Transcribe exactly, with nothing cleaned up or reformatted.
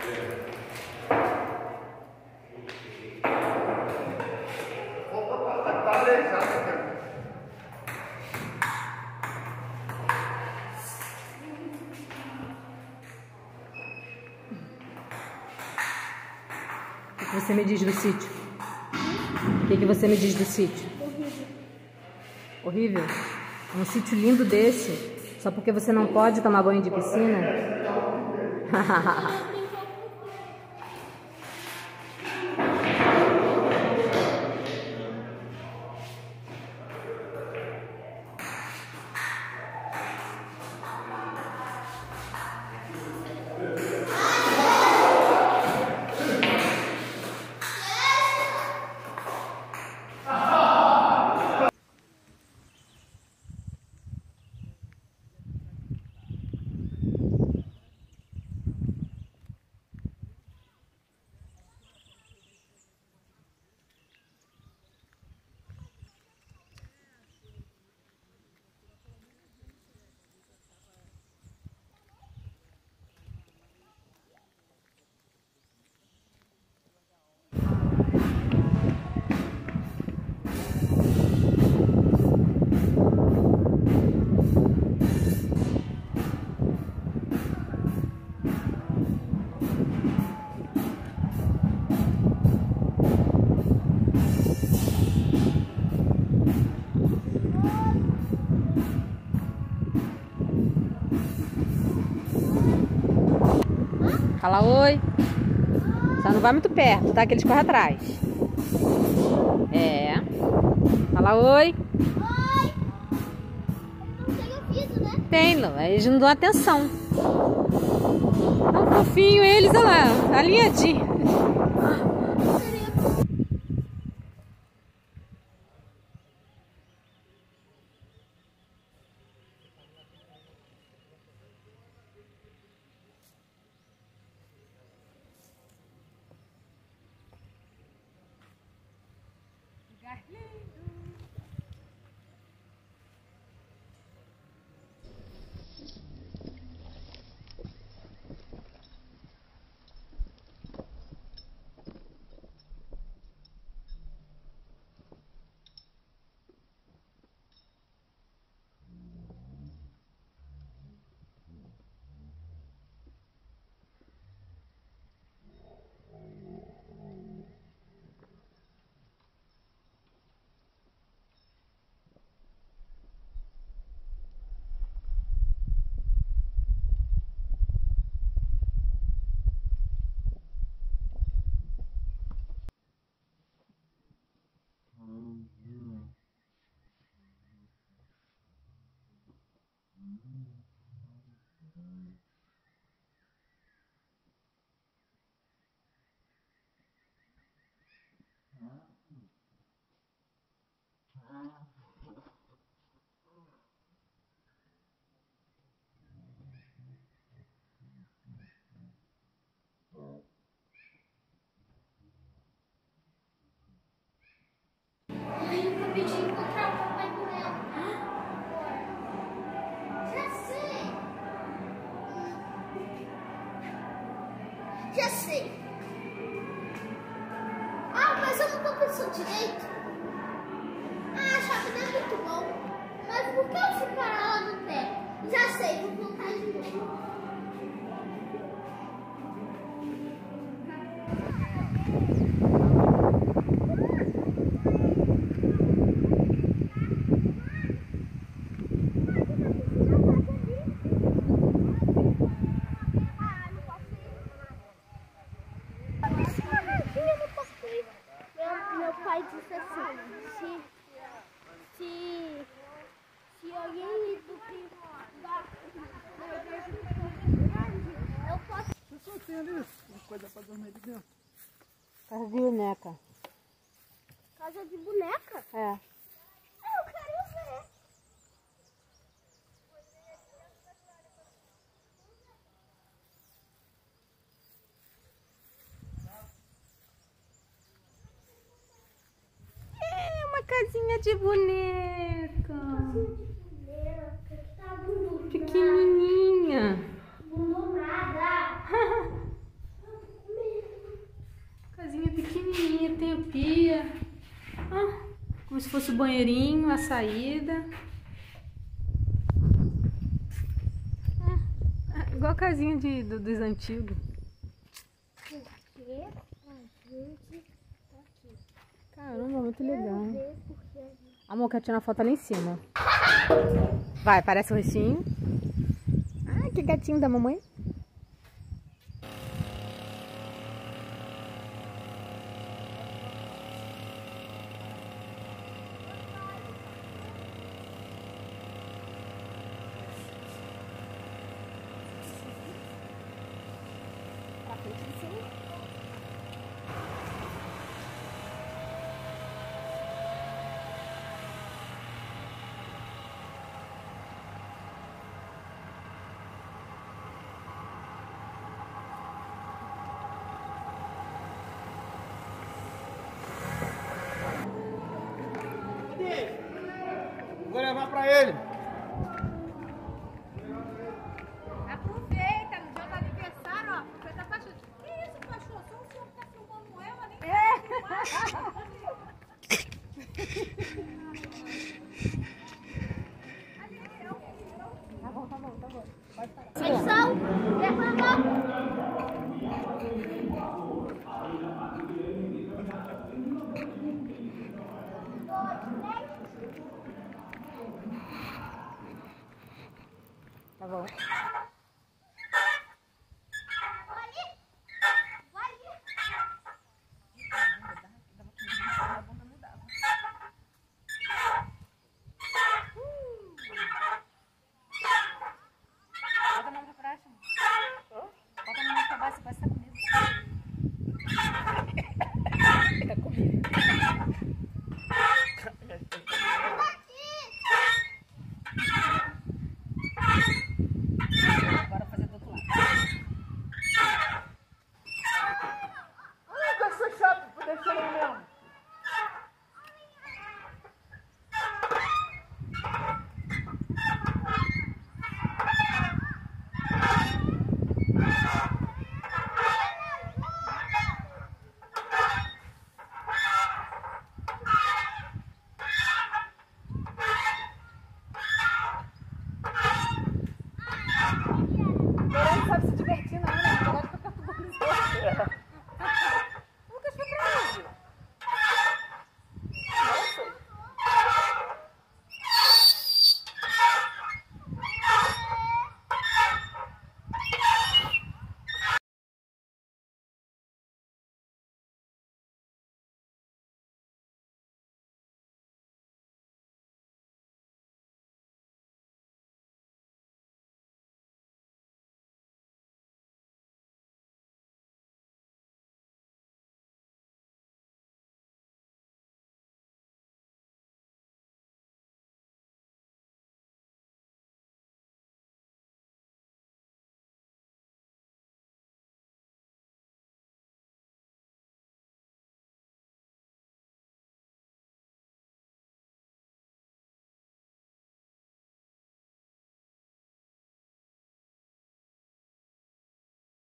O que você me diz do sítio? O que, que você me diz do sítio? Horrível. Horrível? Um sítio lindo desse, só porque você não pode tomar banho de piscina? Fala oi. Só não vai muito perto, tá? Que eles correm atrás. É. Fala oi. Oi. Não tem ouvido, né? Tem, Lu. Eles não dão atenção. Tão fofinho eles, olha lá. Alinhadinho. Já sei. Ah, mas eu não tô pensando direito. Ah, a chave não é muito bom. Mas por que eu fui parar lá no pé? Já sei, vou voltar de novo. Meu pai disse assim, se, se, se alguém do que da igreja eu posso... Você só tem ali uma coisa pra dormir ali dentro. Casa de boneca. Casa de boneca? É. Eu quero ver. É uma casinha de boneca. Boneca, que tá abandonada. Pequenininha. Abandonada. tem a pia. Ah, como se fosse o banheirinho, a saída. É, é igual a casinha de, do, dos antigos. Porque a gente tá aqui. Caramba, muito legal. Quero ver porque a gente... Amor, quero tirar uma foto ali em cima. Vai, parece o rostinho. Ah, que gatinho da mamãe. Pra frente de cima. Vou levar pra ele.